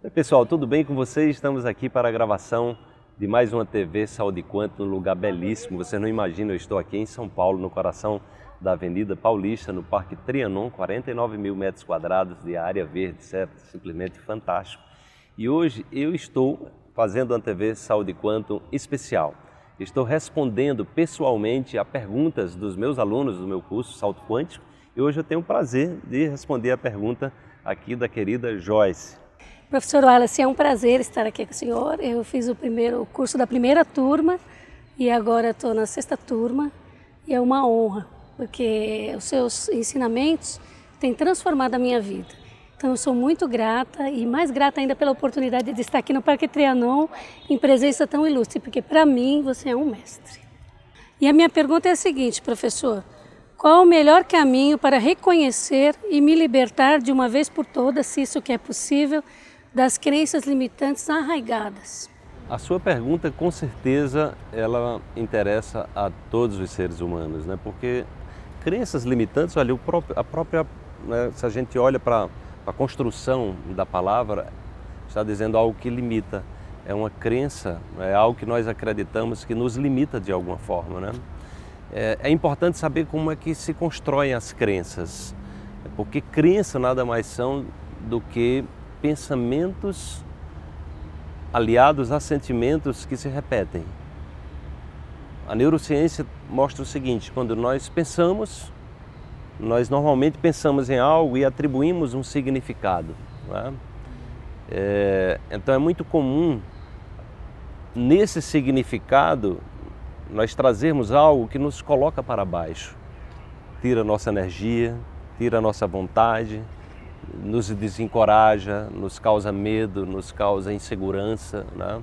Oi pessoal, tudo bem com vocês? Estamos aqui para a gravação de mais uma TV Saúde Quanto, num lugar belíssimo. Você não imagina, eu estou aqui em São Paulo, no coração da Avenida Paulista, no Parque Trianon, 49 mil metros quadrados de área verde, certo? Simplesmente fantástico. E hoje eu estou fazendo uma TV Saúde Quanto especial. Estou respondendo pessoalmente a perguntas dos meus alunos do meu curso Salto Quântico e hoje eu tenho o prazer de responder a pergunta aqui da querida Joyce. Professor Wallace, é um prazer estar aqui com o senhor. Eu fiz o curso da primeira turma e agora estou na 6ª turma e é uma honra, porque os seus ensinamentos têm transformado a minha vida. Então eu sou muito grata e mais grata ainda pela oportunidade de estar aqui no Parque Trianon em presença tão ilustre, porque para mim você é um mestre. E a minha pergunta é a seguinte, professor: qual o melhor caminho para reconhecer e me libertar de uma vez por todas, se isso que é possível, das crenças limitantes arraigadas? A sua pergunta, com certeza, ela interessa a todos os seres humanos, né? Porque crenças limitantes, olha, né, se a gente olha para a construção da palavra, está dizendo algo que limita. É uma crença, é algo que nós acreditamos que nos limita de alguma forma, né? É importante saber como é que se constroem as crenças, porque crença nada mais são do que pensamentos aliados a sentimentos que se repetem. A neurociência mostra o seguinte: quando nós pensamos, nós normalmente pensamos em algo e atribuímos um significado, né? Então é muito comum nesse significado nós trazermos algo que nos coloca para baixo, tira a nossa energia, tira a nossa vontade, nos desencoraja, nos causa medo, nos causa insegurança, né?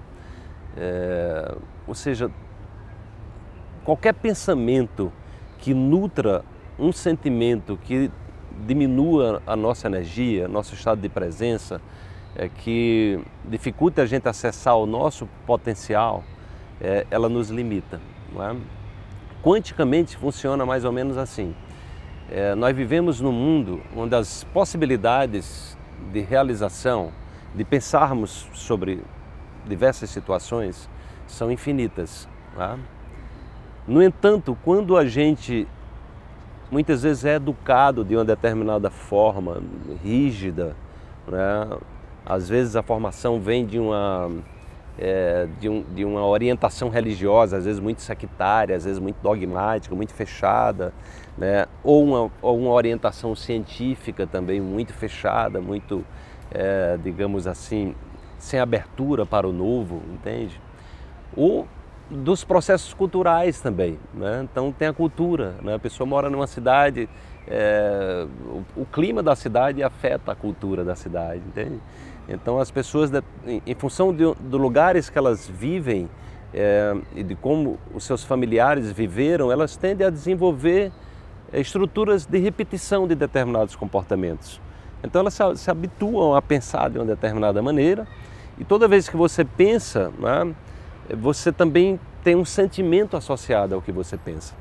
Ou seja, qualquer pensamento que nutra um sentimento que diminua a nossa energia, nosso estado de presença, que dificulte a gente acessar o nosso potencial, ela nos limita, não é? Quanticamente funciona mais ou menos assim. Nós vivemos num mundo onde as possibilidades de realização, de pensarmos sobre diversas situações, são infinitas, tá? No entanto, quando a gente muitas vezes é educado de uma determinada forma, rígida, né? Às vezes a formação vem de uma orientação religiosa, às vezes muito sectária, às vezes muito dogmática, muito fechada, né? Ou uma orientação científica também muito fechada, muito, digamos assim, sem abertura para o novo, entende? Ou dos processos culturais também, né? Então tem a cultura, né? A pessoa mora numa cidade, o clima da cidade afeta a cultura da cidade, entende? Então as pessoas, em função de lugares que elas vivem e de como os seus familiares viveram, elas tendem a desenvolver estruturas de repetição de determinados comportamentos. Então elas se habituam a pensar de uma determinada maneira e toda vez que você pensa, né, você também tem um sentimento associado ao que você pensa.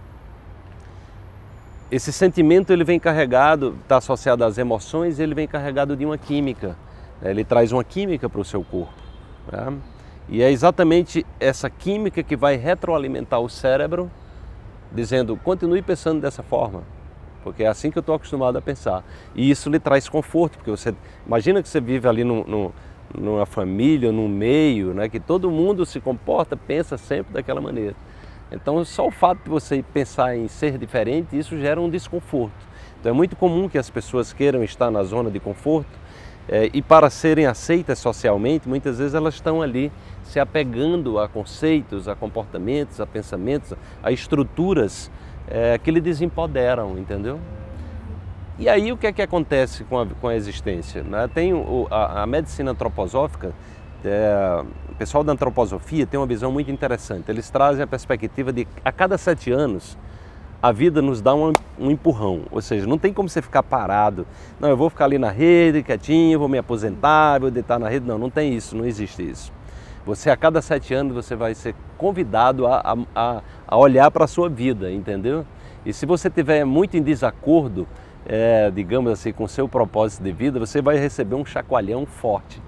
Esse sentimento ele vem carregado, está associado às emoções, ele vem carregado de uma química. Ele traz uma química para o seu corpo, né? E é exatamente essa química que vai retroalimentar o cérebro, dizendo: continue pensando dessa forma, porque é assim que eu estou acostumado a pensar. E isso lhe traz conforto, porque você imagina que você vive ali numa família, num meio, né, que todo mundo se comporta, pensa sempre daquela maneira. Então só o fato de você pensar em ser diferente, isso gera um desconforto. Então é muito comum que as pessoas queiram estar na zona de conforto, e para serem aceitas socialmente, muitas vezes elas estão ali se apegando a conceitos, a comportamentos, a pensamentos, a estruturas que lhe desempoderam, entendeu? E aí o que é que acontece com a existência, né? Tem a medicina antroposófica, o pessoal da antroposofia tem uma visão muito interessante. Eles trazem a perspectiva de a cada 7 anos a vida nos dá um empurrão, ou seja, não tem como você ficar parado. Não, eu vou ficar ali na rede, quietinho, vou me aposentar, vou deitar na rede. Não, não tem isso, não existe isso. Você, a cada 7 anos, você vai ser convidado a olhar para a sua vida, entendeu? E se você estiver muito em desacordo, digamos assim, com o seu propósito de vida, você vai receber um chacoalhão forte.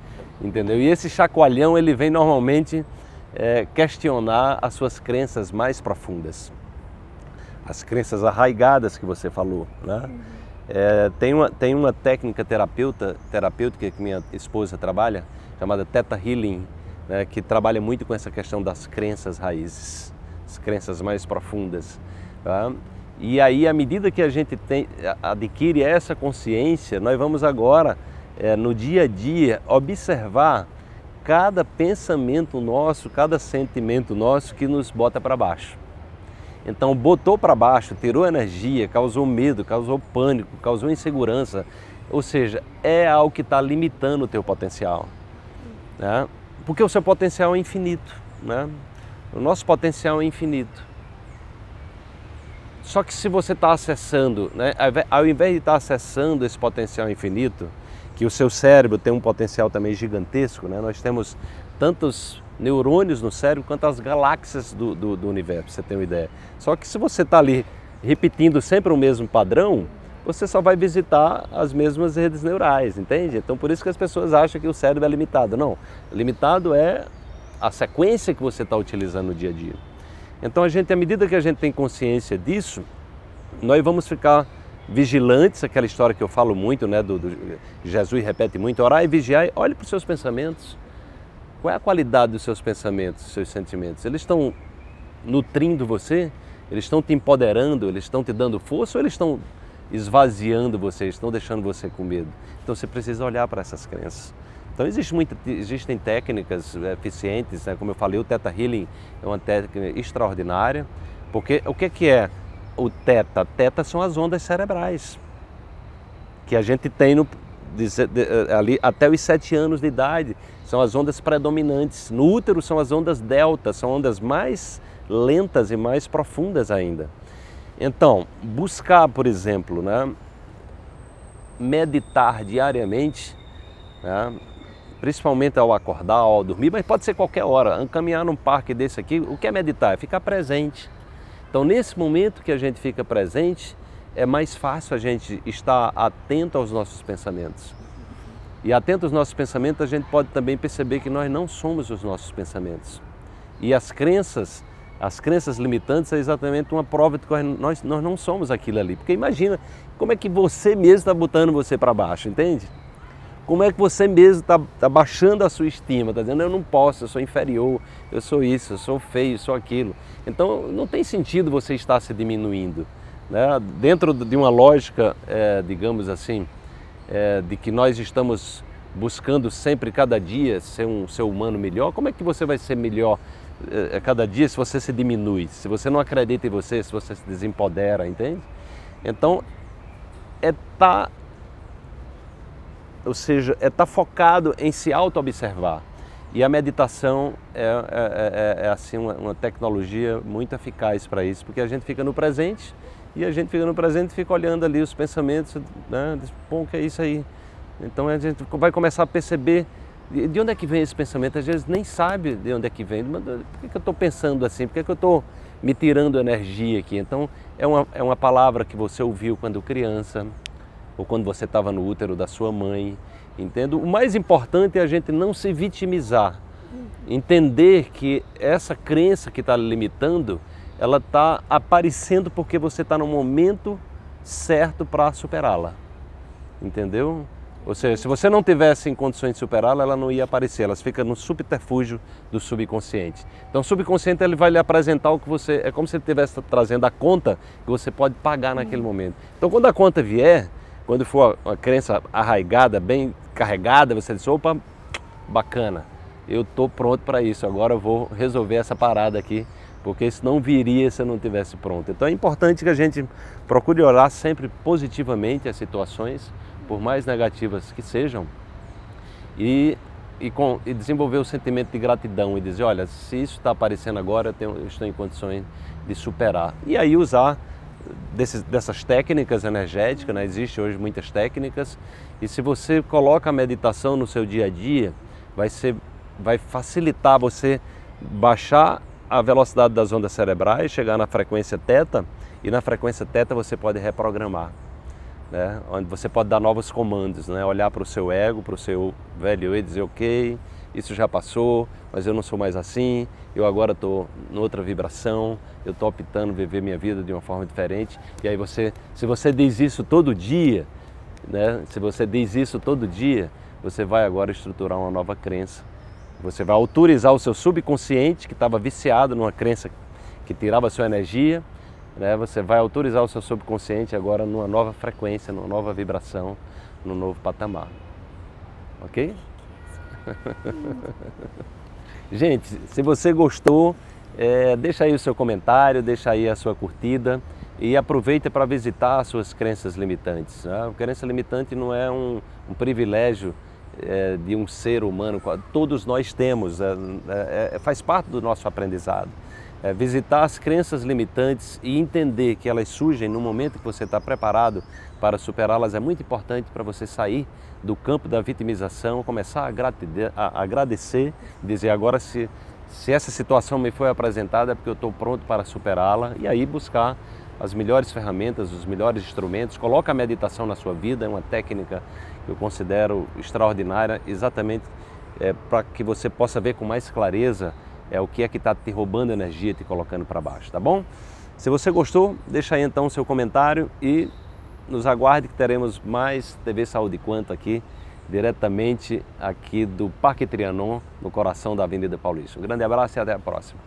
entendeu? E esse chacoalhão, ele vem normalmente questionar as suas crenças mais profundas, as crenças arraigadas que você falou, né? Tem uma técnica terapêutica que minha esposa trabalha, chamada Theta Healing, né, que trabalha muito com essa questão das crenças raízes, as crenças mais profundas, tá? E aí, à medida que a gente adquire essa consciência, nós vamos agora, no dia a dia, observar cada pensamento nosso, cada sentimento nosso que nos bota para baixo. Então, botou para baixo, tirou energia, causou medo, causou pânico, causou insegurança. Ou seja, é algo que está limitando o teu potencial, né? Porque o seu potencial é infinito, né? O nosso potencial é infinito. Só que se você está acessando, né, ao invés de estar acessando esse potencial infinito, que o seu cérebro tem um potencial também gigantesco, né? Nós temos tantos neurônios no cérebro quanto as galáxias do universo, pra você ter uma ideia. Só que se você está ali repetindo sempre o mesmo padrão, você só vai visitar as mesmas redes neurais, entende? Então por isso que as pessoas acham que o cérebro é limitado. Não, limitado é a sequência que você está utilizando no dia a dia. Então à medida que a gente tem consciência disso, nós vamos ficar vigilantes, aquela história que eu falo muito, né, Jesus repete muito, orar e vigiar, olhe para os seus pensamentos. Qual é a qualidade dos seus pensamentos, dos seus sentimentos? Eles estão nutrindo você? Eles estão te empoderando? Eles estão te dando força ou eles estão esvaziando você, estão deixando você com medo? Então você precisa olhar para essas crenças. Então existem técnicas eficientes, né? Como eu falei, o Theta Healing é uma técnica extraordinária, porque o que é o Theta? Theta são as ondas cerebrais que a gente tem ali até os 7 anos de idade, são as ondas predominantes. No útero são as ondas delta, são ondas mais lentas e mais profundas ainda. Então, buscar, por exemplo, né, meditar diariamente, né, principalmente ao acordar, ao dormir, mas pode ser qualquer hora. Caminhar num parque desse aqui, o que é meditar? É ficar presente. Então, nesse momento que a gente fica presente, é mais fácil a gente estar atento aos nossos pensamentos. E atento aos nossos pensamentos, a gente pode também perceber que nós não somos os nossos pensamentos. E as crenças limitantes é exatamente uma prova de que nós não somos aquilo ali. Porque imagina, como é que você mesmo está botando você para baixo, entende? Como é que você mesmo está baixando a sua estima, está dizendo, eu não posso, eu sou inferior, eu sou isso, eu sou feio, eu sou aquilo. Então, não tem sentido você estar se diminuindo, né? Dentro de uma lógica, digamos assim, de que nós estamos buscando sempre, cada dia, ser um ser humano melhor, como é que você vai ser melhor cada dia se você se diminui, se você não acredita em você, se você se desempodera, entende? Então, ou seja, tá focado em se auto-observar. E a meditação é assim, uma tecnologia muito eficaz para isso, porque a gente fica no presente, e a gente fica no presente e fica olhando ali os pensamentos, né? Diz, pô, o que é isso aí? Então a gente vai começar a perceber de onde é que vem esse pensamento. Às vezes nem sabe de onde é que vem. Mas por que eu estou pensando assim? Por que eu estou me tirando energia aqui? Então é uma palavra que você ouviu quando criança, ou quando você estava no útero da sua mãe, entende? O mais importante é a gente não se vitimizar, entender que essa crença que está limitando, ela está aparecendo porque você está no momento certo para superá-la, entendeu? Ou seja, se você não tivesse em condições de superá-la, ela não ia aparecer, ela fica no subterfúgio do subconsciente. Então o subconsciente ele vai lhe apresentar o que você, é como se ele estivesse trazendo a conta que você pode pagar naquele momento. Então quando a conta vier, quando for uma crença arraigada, bem carregada, você diz, opa, bacana, eu estou pronto para isso, agora eu vou resolver essa parada aqui, porque isso não viria se eu não estivesse pronto. Então é importante que a gente procure olhar sempre positivamente as situações, por mais negativas que sejam, e desenvolver o sentimento de gratidão e dizer, olha, se isso está aparecendo agora, eu estou em condições de superar. E aí usar dessas técnicas energéticas, né? Existem hoje muitas técnicas, e se você coloca a meditação no seu dia a dia, vai facilitar você baixar a velocidade das ondas cerebrais, chegar na frequência teta, e na frequência teta você pode reprogramar. né? Onde você pode dar novos comandos, né? Olhar para o seu ego, para o seu velho eu e dizer, ok, isso já passou, mas eu não sou mais assim, eu agora estou em outra vibração, eu estou optando viver minha vida de uma forma diferente. E aí se você diz isso todo dia, né? Se você diz isso todo dia, você vai agora estruturar uma nova crença. Você vai autorizar o seu subconsciente, que estava viciado numa crença que tirava a sua energia, né? Você vai autorizar o seu subconsciente agora numa nova frequência, numa nova vibração, num novo patamar. Ok? Gente, se você gostou, deixa aí o seu comentário, deixa aí a sua curtida e aproveita para visitar as suas crenças limitantes. Né? A crença limitante não é um privilégio de um ser humano, todos nós temos, faz parte do nosso aprendizado. Visitar as crenças limitantes e entender que elas surgem no momento que você está preparado para superá-las é muito importante para você sair do campo da vitimização, começar a agradecer, dizer agora se essa situação me foi apresentada é porque eu estou pronto para superá-la, e aí buscar as melhores ferramentas, os melhores instrumentos. Coloca a meditação na sua vida, é uma técnica que eu considero extraordinária, exatamente para que você possa ver com mais clareza o que é que está te roubando energia, te colocando para baixo, tá bom? Se você gostou, deixa aí então o seu comentário e nos aguarde que teremos mais TV Saúde Quanto aqui, diretamente aqui do Parque Trianon, no coração da Avenida Paulista. Um grande abraço e até a próxima.